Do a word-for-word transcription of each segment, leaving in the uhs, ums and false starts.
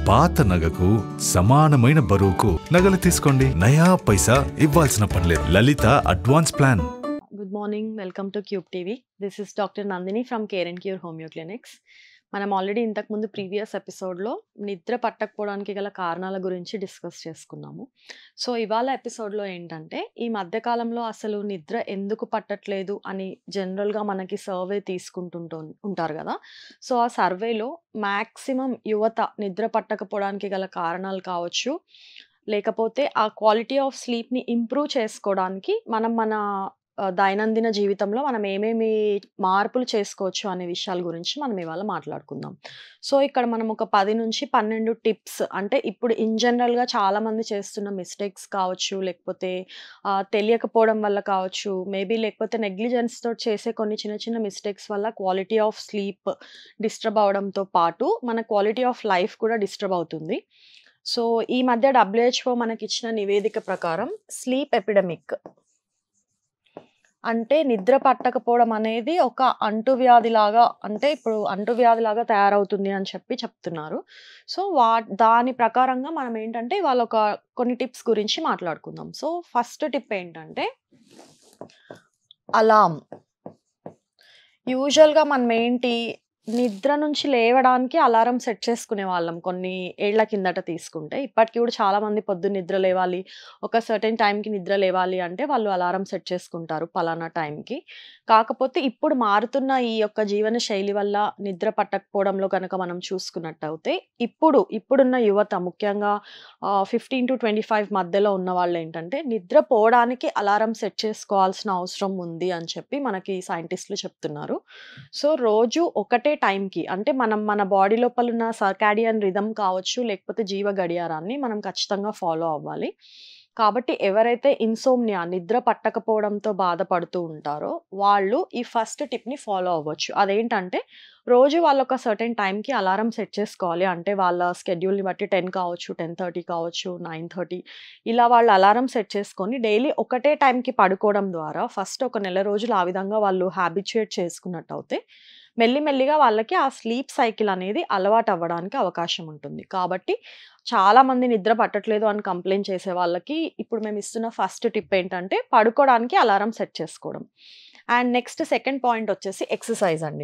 పాత నగకు సమానమైన బరువుకు నగలు తీసుకోండి. నయా పైసా ఇవ్వాల్సిన పనిలేదు. Lalitha advance plan. Good morning, welcome to cube TV. This is doctor Nandini from care and cure homeo clinics. మనం ఆల్రెడీ ఇంతకుముందు ప్రీవియస్ ఎపిసోడ్లో నిద్ర పట్టకపోవడానికి గల కారణాల గురించి డిస్కస్ చేసుకున్నాము. సో ఇవాళ ఎపిసోడ్లో ఏంటంటే, ఈ మధ్యకాలంలో అసలు నిద్ర ఎందుకు పట్టట్లేదు అని జనరల్గా మనకి సర్వే తీసుకుంటుంటూ ఉంటారు కదా. సో ఆ సర్వేలో మ్యాక్సిమం యువత నిద్ర పట్టకపోవడానికి గల కారణాలు కావచ్చు, లేకపోతే ఆ క్వాలిటీ ఆఫ్ స్లీప్ని ఇంప్రూవ్ చేసుకోవడానికి మనం మన దైనందిన జీవితంలో మనం ఏమేమి మార్పులు చేసుకోవచ్చు అనే విషయాల గురించి మనం ఇవాళ మాట్లాడుకుందాం. సో ఇక్కడ మనం ఒక పది నుంచి పన్నెండు టిప్స్, అంటే ఇప్పుడు ఇన్ జనరల్గా చాలామంది చేస్తున్న మిస్టేక్స్ కావచ్చు, లేకపోతే తెలియకపోవడం వల్ల కావచ్చు, మేబీ లేకపోతే నెగ్లిజెన్స్ తోటి చేసే కొన్ని చిన్న చిన్న మిస్టేక్స్ వల్ల క్వాలిటీ ఆఫ్ స్లీప్ డిస్టర్బ్ అవడంతో పాటు మన క్వాలిటీ ఆఫ్ లైఫ్ కూడా డిస్టర్బ్ అవుతుంది. సో ఈ మధ్య డబ్ల్యూహెచ్ఓ మనకి ఇచ్చిన నివేదిక ప్రకారం స్లీప్ ఎపిడమిక్, అంటే నిద్ర పట్టకపోవడం అనేది ఒక అంటువ్యాధిలాగా, అంటే ఇప్పుడు అంటువ్యాధిలాగా తయారవుతుంది అని చెప్పి చెప్తున్నారు. సో వా దాని ప్రకారంగా మనం ఏంటంటే ఇవాళ ఒక కొన్ని టిప్స్ గురించి మాట్లాడుకుందాం. సో ఫస్ట్ టిప్ ఏంటంటే అలారం. యూజువల్గా మనం ఏంటి, నిద్ర నుంచి లేవడానికి అలారం సెట్ చేసుకునే వాళ్ళం కొన్ని ఏళ్ల కిందట తీసుకుంటే. ఇప్పటికి కూడా చాలామంది పొద్దున్న నిద్ర లేవాలి, ఒక సర్టెన్ టైంకి నిద్ర లేవాలి అంటే వాళ్ళు అలారం సెట్ చేసుకుంటారు పలానా టైంకి. కాకపోతే ఇప్పుడు మారుతున్న ఈ యొక్క జీవన శైలి వల్ల నిద్ర పట్టకపోవడంలో కనుక మనం చూసుకున్నట్టయితే, ఇప్పుడు ఇప్పుడున్న యువత ముఖ్యంగా ఫిఫ్టీన్ టు ట్వంటీ ఫైవ్ మధ్యలో ఉన్న వాళ్ళు ఏంటంటే నిద్రపోవడానికి అలారం సెట్ చేసుకోవాల్సిన అవసరం ఉంది అని చెప్పి మనకి సైంటిస్టులు చెప్తున్నారు. సో రోజు ఒకటే టైంకి, అంటే మనం మన బాడీ లోపల ఉన్న సర్కాడియన్ రిథమ్ కావచ్చు, లేకపోతే జీవ గడియారాన్ని మనం ఖచ్చితంగా ఫాలో అవ్వాలి. కాబట్టి ఎవరైతే ఇన్సోమ్నియా, నిద్ర పట్టకపోవడంతో బాధపడుతూ ఉంటారో వాళ్ళు ఈ ఫస్ట్ టిప్ని ఫాలో అవ్వచ్చు. అదేంటంటే రోజు వాళ్ళు ఒక సర్టెన్ టైంకి అలారం సెట్ చేసుకోవాలి. అంటే వాళ్ళ స్కెడ్యూల్ని బట్టి టెన్ కావచ్చు, టెన్ థర్టీ కావచ్చు, నైన్ థర్టీ ఇలా వాళ్ళు అలారం సెట్ చేసుకొని డైలీ ఒకటే టైంకి పడుకోవడం ద్వారా ఫస్ట్ ఒక నెల రోజులు ఆ విధంగా వాళ్ళు హ్యాబిచ్యుయేట్ చేసుకున్నట్టు అవుతే మెల్లిమెల్లిగా వాళ్ళకి ఆ స్లీప్ సైకిల్ అనేది అలవాటు అవ్వడానికి అవకాశం ఉంటుంది. కాబట్టి చాలామంది నిద్ర పట్టట్లేదు అని కంప్లైంట్ చేసే వాళ్ళకి ఇప్పుడు మేము ఇస్తున్న ఫస్ట్ టిప్ ఏంటంటే పడుకోవడానికి అలారం సెట్ చేసుకోవడం. అండ్ నెక్స్ట్ సెకండ్ పాయింట్ వచ్చేసి ఎక్సర్సైజ్ అండి.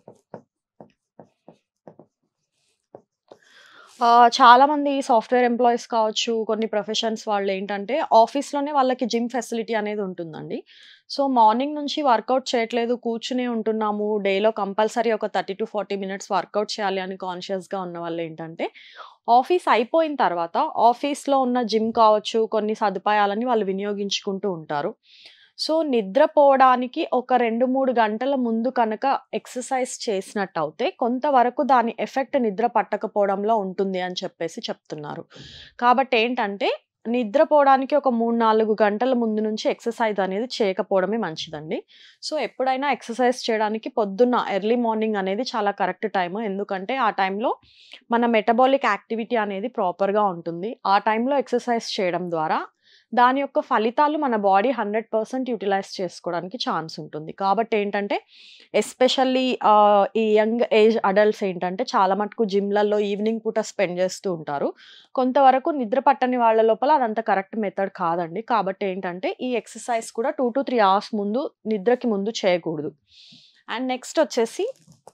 చాలామంది సాఫ్ట్వేర్ ఎంప్లాయీస్ కావచ్చు, కొన్ని ప్రొఫెషన్స్ వాళ్ళు ఏంటంటే ఆఫీస్లోనే వాళ్ళకి జిమ్ ఫెసిలిటీ అనేది ఉంటుందండి. సో మార్నింగ్ నుంచి వర్కౌట్ చేయట్లేదు, కూర్చునే ఉంటున్నాము, డేలో కంపల్సరీ ఒక thirty to forty minutes workout చేయాలి అని కాన్షియస్గా ఉన్న వాళ్ళు ఏంటంటే ఆఫీస్ అయిపోయిన తర్వాత ఆఫీస్లో ఉన్న జిమ్ కావచ్చు, కొన్ని సదుపాయాలని వాళ్ళు వినియోగించుకుంటూ ఉంటారు. సో నిద్రపోవడానికి ఒక రెండు మూడు గంటల ముందు కనుక ఎక్సర్సైజ్ చేసినట్టయితే కొంతవరకు దాని ఎఫెక్ట్ నిద్ర పట్టకపోవడంలో ఉంటుంది అని చెప్పేసి చెప్తున్నారు. కాబట్టి ఏంటంటే నిద్రపోవడానికి ఒక మూడు నాలుగు గంటల ముందు నుంచి ఎక్సర్సైజ్ అనేది చేయకపోవడమే మంచిదండి. సో ఎప్పుడైనా ఎక్సర్సైజ్ చేయడానికి పొద్దున్న ఎర్లీ మార్నింగ్ అనేది చాలా కరెక్ట్ టైము. ఎందుకంటే ఆ టైంలో మన మెటబాలిక్ యాక్టివిటీ అనేది ప్రాపర్గా ఉంటుంది. ఆ టైంలో ఎక్సర్సైజ్ చేయడం ద్వారా దాని యొక్క ఫలితాలు మన బాడీ హండ్రెడ్ పర్సెంట్ యూటిలైజ్ చేసుకోవడానికి ఛాన్స్ ఉంటుంది. కాబట్టి ఏంటంటే ఎస్పెషల్లీ ఈ యంగ్ ఏజ్ అడల్ట్స్ ఏంటంటే చాలా మటుకు జిమ్లలో ఈవినింగ్ పూట స్పెండ్ చేస్తూ ఉంటారు. కొంతవరకు నిద్ర పట్టని వాళ్ళ లోపల అదంత కరెక్ట్ మెథడ్ కాదండి. కాబట్టి ఏంటంటే ఈ ఎక్సర్సైజ్ కూడా టూ టు త్రీ అవర్స్ ముందు, నిద్రకి ముందు చేయకూడదు. అండ్ నెక్స్ట్ వచ్చేసి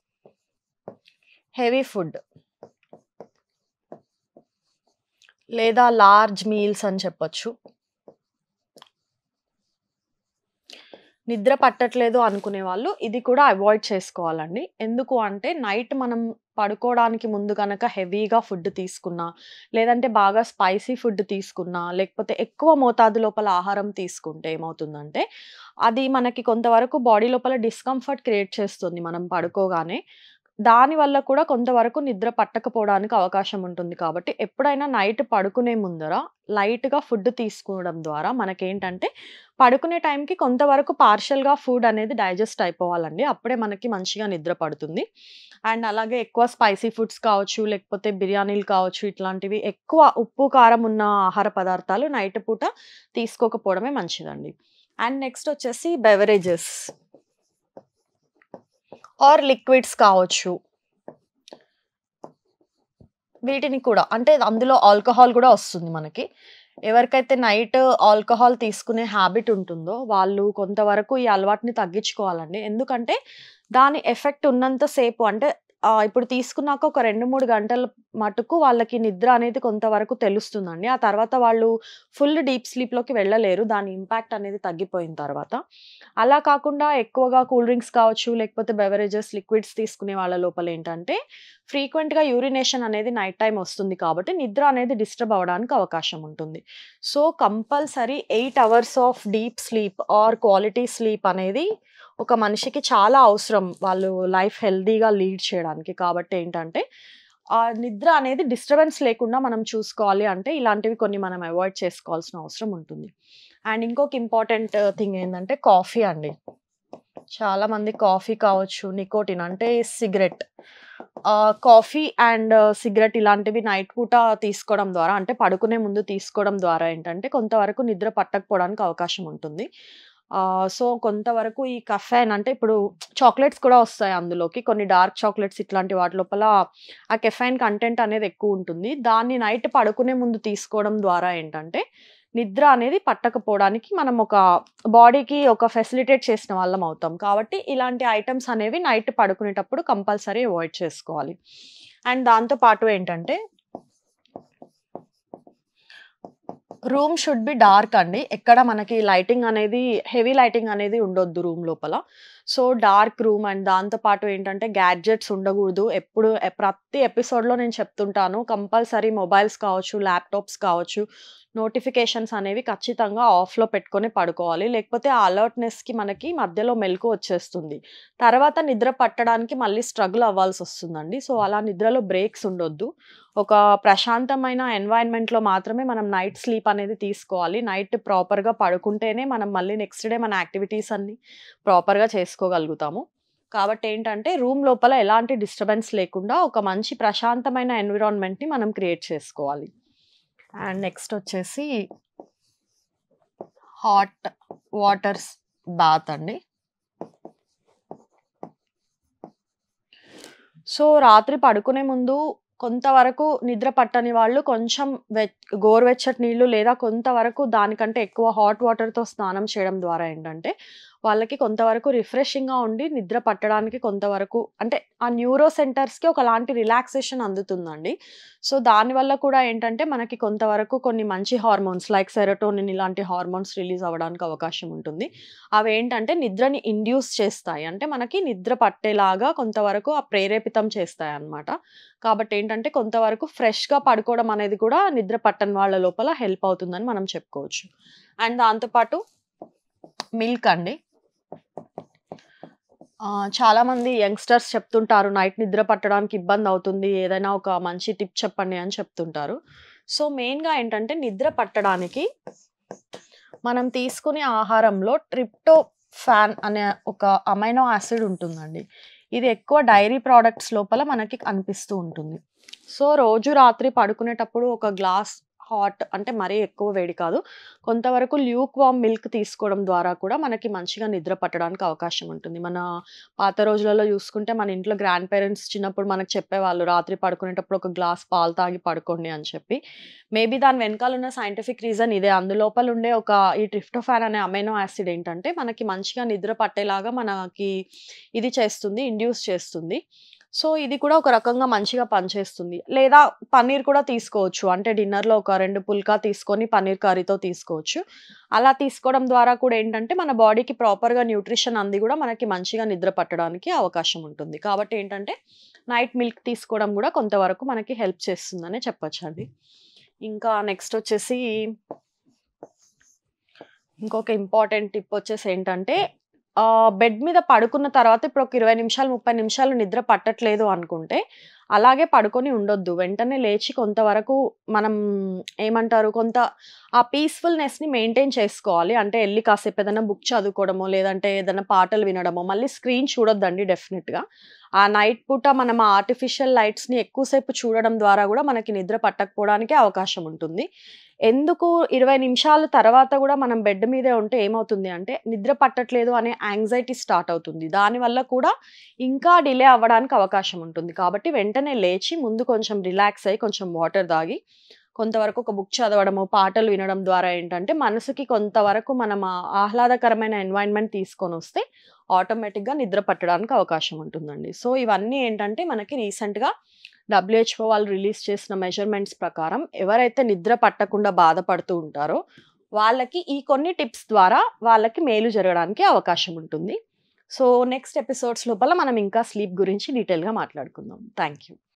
హెవీ ఫుడ్ లేదా లార్జ్ మీల్స్ అని చెప్పొచ్చు. నిద్ర పట్టట్లేదు అనుకునే వాళ్ళు ఇది కూడా అవాయిడ్ చేసుకోవాలండి. ఎందుకు అంటే నైట్ మనం పడుకోవడానికి ముందు కనుక హెవీగా ఫుడ్ తీసుకున్నా, లేదంటే బాగా స్పైసీ ఫుడ్ తీసుకున్నా, లేకపోతే ఎక్కువ మోతాదు లోపల ఆహారం తీసుకుంటే ఏమవుతుందంటే అది మనకి కొంతవరకు బాడీ లోపల డిస్కంఫర్ట్ క్రియేట్ చేస్తుంది మనం పడుకోగానే. దానివల్ల కూడా కొంతవరకు నిద్ర పట్టకపోవడానికి అవకాశం ఉంటుంది. కాబట్టి ఎప్పుడైనా నైట్ పడుకునే ముందర లైట్‌గా ఫుడ్ తీసుకోవడం ద్వారా మనకేంటంటే పడుకునే టైంకి కొంతవరకు పార్షియల్‌గా ఫుడ్ అనేది డైజెస్ట్ అయిపోవాలండి. అప్పుడే మనకి మంచిగా నిద్ర పడుతుంది. అండ్ అలాగే ఎక్కువ స్పైసీ ఫుడ్స్ కావచ్చు, లేకపోతే బిర్యానీలు కావచ్చు, ఇట్లాంటివి ఎక్కువ ఉప్పు, కారం ఉన్న ఆహార పదార్థాలు నైట్ పూట తీసుకోకపోవడమే మంచిదండి. అండ్ నెక్స్ట్ వచ్చేసి బెవరేజెస్ ఆర్ లిక్విడ్స్ కావచ్చు. వీటిని కూడా అంటే అందులో ఆల్కహాల్ కూడా వస్తుంది మనకి. ఎవరికైతే నైట్ ఆల్కహాల్ తీసుకునే హ్యాబిట్ ఉంటుందో వాళ్ళు కొంతవరకు ఈ అలవాటుని తగ్గించుకోవాలండి. ఎందుకంటే దాని ఎఫెక్ట్ ఉన్నంత సేపు అంటే ఆహ్, ఇప్పుడు తీసుకున్నాక ఒక రెండు, మూడు గంటల మటుకు వాళ్ళకి నిద్ర అనేది కొంతవరకు తెలుస్తుందండి. ఆ తర్వాత వాళ్ళు ఫుల్ డీప్ స్లీప్‌లోకి వెళ్ళలేరు. దాని ఇంపాక్ట్ అనేది తగ్గిపోయిన తర్వాత. అలా కాకుండా ఎక్కువగా కూల్ డ్రింక్స్ కావచ్చు, లేకపోతే బెవరేజెస్, లిక్విడ్స్ తీసుకునే వాళ్ళ లోపల ఏంటంటే ఫ్రీక్వెంట్‌గా యూరినేషన్ అనేది నైట్ టైమ్ వస్తుంది కాబట్టి నిద్ర అనేది డిస్టర్బ్ అవ్వడానికి అవకాశం ఉంటుంది. సో, కంపల్సరీ ఎనిమిది hours of deep sleep or quality sleep అనేది ఒక మనిషికి చాలా అవసరం. వాళ్ళు లైఫ్ హెల్తీగా లీడ్ చేయడానికి. కాబట్టి ఏంటంటే ఆ నిద్ర అనేది డిస్టర్బెన్స్ లేకుండా మనం చూసుకోవాలి అంటే ఇలాంటివి కొన్ని మనం అవాయిడ్ చేసుకోవాల్సిన అవసరం ఉంటుంది. అండ్ ఇంకొక ఇంపార్టెంట్ థింగ్ ఏందంటే కాఫీ అండి. చాలా మంది కాఫీ కావచ్చు, నికోటిన్ అంటే cigarette. Ah, coffee and cigarette ఇలాంటివి నైట్ పూట తీసుకోవడం ద్వారా అంటే పడుకునే ముందు తీసుకోవడం ద్వారా ఏంటంటే కొంతవరకు నిద్ర పట్టకపోవడానికి అవకాశం ఉంటుంది. ఆహ్, సో, కొంతవరకు ఈ కఫెయిన్ అంటే ఇప్పుడు చాక్లెట్స్ కూడా వస్తాయి అందులోకి. కొన్ని డార్క్ చాక్లెట్స్ ఇట్లాంటి వాటి లోపల ఆ కెఫెయిన్ కంటెంట్ అనేది ఎక్కువుంటుంది. దాన్ని నైట్ పడుకునే ముందు తీసుకోవడం ద్వారా ఏంటంటే నిద్ర అనేది పట్టకపోవడానికి మనం ఒక బాడీకి ఒక ఫెసిలిటేట్ చేసిన వాళ్ళం అవుతాం. కాబట్టి ఇలాంటి ఐటెమ్స్ అనేవి నైట్ పడుకునేటప్పుడు కంపల్సరీ అవాయిడ్ చేసుకోవాలి. అండ్ దాంతో పాటు ఏంటంటే రూమ్ షుడ్ బి డార్క్ అండి. ఎక్కడ మనకి లైటింగ్ అనేది హెవీ లైటింగ్ అనేది ఉండొద్దు రూమ్ లోపల. సో, డార్క్ రూమ్ అండ్ దాంతో పాటు ఏంటంటే గ్యాడ్జెట్స్ ఉండకూడదు. ఎప్పుడు ఎ ప్రతి ఎపిసోడ్‌లో నేను చెప్తుంటాను. కంపల్సరీ మొబైల్స్ కావచ్చు, ల్యాప్‌టాప్స్ కావచ్చు, నోటిఫికేషన్స్ అనేవి ఖచ్చితంగా ఆఫ్‌లో పెట్టుకొని పడుకోవాలి. లేకపోతే ఆ అలర్ట్‌నెస్‌కి మనకి మధ్యలో మెలుకువ వచ్చేస్తుంది. తర్వాత నిద్ర పట్టడానికి మళ్ళీ స్ట్రగుల్ అవ్వాల్సొస్తుందండి. సో, అలా నిద్రలో బ్రేక్స్ ఉండొద్దు. ఒక ప్రశాంతమైన ఎన్వైర్న్‌మెంట్‌లో మాత్రమే మనం నైట్ స్లీప్ అనేది తీసుకోవాలి. నైట్ ప్రాపర్‌గా పడుకుంటేనే మనం మళ్ళీ నెక్స్ట్ డే మన యాక్టివిటీస్ అన్నీ ప్రాపర్‌గా చేసుకోగలుగుతాము. కాబట్టి ఏంటంటే రూమ్ లోపల ఎలాంటి డిస్టర్బెన్స్ లేకుండా ఒక మంచి ప్రశాంతమైన ఎన్విరాన్మెంట్‌ని మనం క్రియేట్ చేసుకోవాలి. అండ్ నెక్స్ట్ వచ్చేసి హాట్ వాటర్స్ బాత్ అండి. సో, రాత్రి పడుకునే ముందు కొంతవరకు నిద్ర పట్టని వాళ్ళు కొంచెం వెచ్ గోరువెచ్చటి నీళ్ళు లేదా కొంతవరకు దానికంటే ఎక్కువ హాట్ వాటర్‌తో స్నానం చేయడం ద్వారా ఏంటంటే, వాళ్ళకి కొంతవరకు రిఫ్రెషింగ్‌గా ఉండి నిద్ర పట్టడానికి కొంతవరకు అంటే ఆ న్యూరో సెంటర్స్‌కి ఒకలాంటి రిలాక్సేషన్ అందుతుందండి. సో, దానివల్ల కూడా ఏంటంటే మనకి కొంతవరకు కొన్ని మంచి హార్మోన్స్ లైక్ సెరోటోనిన్ ఇలాంటి హార్మోన్స్ రిలీజ్ అవ్వడానికి అవకాశం ఉంటుంది. అవేంటంటే నిద్రని ఇండ్యూస్ చేస్తాయి. అంటే మనకి నిద్ర పట్టేలాగా కొంతవరకు ఆ ప్రేరేపితం చేస్తాయన్నమాట. కాబట్టి ఏంటంటే కొంతవరకు ఫ్రెష్‌గా పడుకోవడం అనేది కూడా నిద్ర పట్టని వాళ్ళ లోపల హెల్ప్ అవుతుందని మనం చెప్పుకోవచ్చు. అండ్ దాంతో పాటు మిల్క్ అండి. ఆహ్, చాలామంది యంగ్‌స్టర్స్ చెప్తుంటారు నైట్ నిద్ర పట్టడానికి ఇబ్బందవుతుంది. ఏదైనా ఒక మంచి టిప్ చెప్పండి అని చెప్తుంటారు. సో, మెయిన్‌గా ఏంటంటే నిద్ర పట్టడానికి మనం తీసుకునే ఆహారంలో ట్రిప్టోఫాన్ అనే ఒక అమైనో యాసిడ్ ఉంటుందండి. ఇది ఎక్కువ డైరీ ప్రొడక్ట్స్ లోపల మనకి కనిపిస్తూ ఉంటుంది. సో, రోజు రాత్రి పడుకునేటప్పుడు ఒక గ్లాస్ హాట్ అంటే మరీ ఎక్కువ వేడి కాదు. కొంతవరకు ల్యూక్ వార్మ్ మిల్క్ తీసుకోవడం ద్వారా కూడా మనకి మంచిగా నిద్ర పట్టడానికి అవకాశం ఉంటుంది. మన పాత రోజులలో చూసుకుంటే మన ఇంట్లో గ్రాండ్ పేరెంట్స్ చిన్నప్పుడు మనకు చెప్పేవాళ్ళు రాత్రి పడుకునేటప్పుడు ఒక గ్లాస్ పాలు తాగి పడుకోండి అని చెప్పి. మేబీ దాని వెనకాల ఉన్న సైంటిఫిక్ రీజన్ ఇదే. అందులోపల ఉండే ఒక ఈ ట్రిప్టోఫాన్ అనే అమైనో యాసిడ్ ఏంటంటే మనకి మంచిగా నిద్ర పట్టేలాగా మనకి ఇది చేస్తుంది. ఇండ్యూస్ చేస్తుంది. సో, ఇది కూడా ఒక రకంగా మంచిగా పనిచేస్తుంది. లేదా పన్నీర్ కూడా తీసుకోవచ్చు. అంటే డిన్నర్‌లో ఒక రెండు పుల్కా తీసుకొని పన్నీర్ కర్రీతో తీసుకోవచ్చు. అలా తీసుకోవడం ద్వారా కూడా ఏంటంటే మన బాడీకి ప్రాపర్‌గా న్యూట్రిషన్ అంది కూడా మనకి మంచిగా నిద్ర పట్టడానికి అవకాశం ఉంటుంది. కాబట్టి ఏంటంటే నైట్ మిల్క్ తీసుకోవడం కూడా కొంతవరకు మనకి హెల్ప్ చేస్తుందనే చెప్పొచ్చండి. ఇంకా నెక్స్ట్ వచ్చేసి ఇంకొక ఇంపార్టెంట్ టిప్ వచ్చేసి ఏంటంటే ఆహ్, బెడ్ మీద పడుకున్న తర్వాత ఇప్పుడు ఒక ఇరవై నిమిషాలు, ముప్పై నిమిషాలు నిద్ర పట్టట్లేదు అనుకుంటే, అలాగే పడుకొని ఉండొద్దు. వెంటనే లేచి కొంతవరకు మనం ఏమంటారు కొంత ఆ పీస్‌ఫుల్‌నెస్‌ని మెయింటైన్ చేసుకోవాలి. అంటే ఎళ్లి కాసేపు ఏదైనా బుక్ చదువుకోవడమో, లేదంటే ఏదైనా పాటలు వినడమో, మళ్ళీ స్క్రీన్ చూడొద్దండి డెఫినిట్‌గా. ఆ నైట్ పూట మనం ఆ ఆర్టిఫిషియల్ లైట్స్‌ని ఎక్కువ సేపు చూడడం ద్వారా గూడా మనకి నిద్ర పట్టకపోవడానికే అవకాశం ఉంటుంది. ఎందుకు ఇరవై నిమిషాల తర్వాత గూడా మనం బెడ్ మీదే ఉంటే ఏమవుతుంది అంటే, నిద్ర పట్టట్లేదు అనే యాంగ్జైటీ స్టార్ట్ అవుతుంది. దానివల్ల కూడా ఇంకా డిలే అవ్వడానికి అవకాశం ఉంటుంది. కాబట్టి వెంటనే వెంటనే లేచి ముందు కొంచెం రిలాక్స్ అయ్యి కొంచెం వాటర్ తాగి కొంతవరకు ఒక బుక్ చదవడము, పాటలు వినడం ద్వారా ఏంటంటే మనసుకి కొంతవరకు మనం ఆ ఆహ్లాదకరమైన ఎన్వైర్న్‌మెంట్ తీసుకొనొస్తే ఆటోమేటిక్‌గా నిద్ర పట్టడానికి అవకాశం ఉంటుందండి. సో, ఇవన్నీ ఏంటంటే మనకి రీసెంట్‌గా డబ్ల్యూహెచ్ఓ వాళ్ళు రిలీజ్ చేసిన మెజర్‌మెంట్స్ ప్రకారం ఎవరైతే నిద్ర పట్టకుండా బాధపడుతూ ఉంటారో వాళ్ళకి ఈ కొన్ని టిప్స్ ద్వారా వాళ్ళకి మేలు జరగడానికి అవకాశం ఉంటుంది. సో, నెక్స్ట్ ఎపిసోడ్స్ లోపల మనం ఇంకా స్లీప్ గురించి డీటెయిల్‌గా మాట్లాడుకుందాం. Thank you.